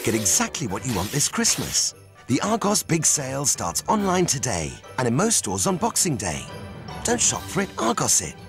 Get exactly what you want this Christmas. The Argos Big Sale starts online today and in most stores on Boxing Day. Don't shop for it, Argos it.